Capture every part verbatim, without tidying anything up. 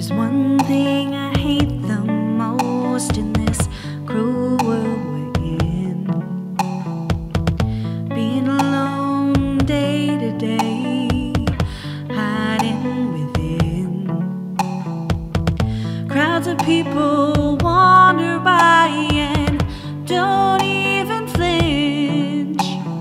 There's one thing I hate the most in this cruel world we're in. Being alone day to day, hiding within. Crowds of people wander by and don't even flinch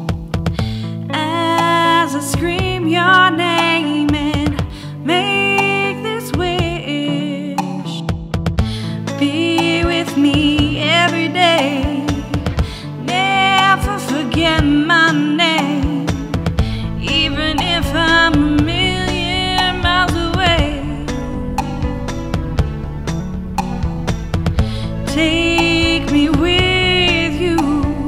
as I scream your name and make this wish. Be with me every day, never forget my name, even if I'm a million miles away. Take me with you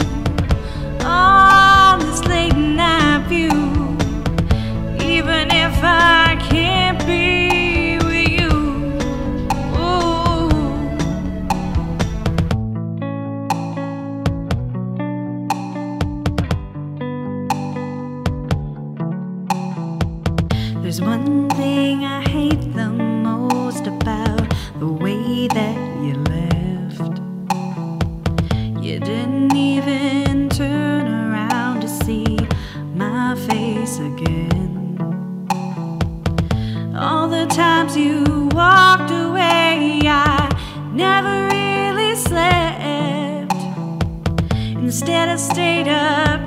on this late night view, even if I can't be with you. Ooh. There's one thing I hate the most about the way that you left. You didn't even turn around to see my face again. All the times you walked away, I never really slept. Instead I stayed up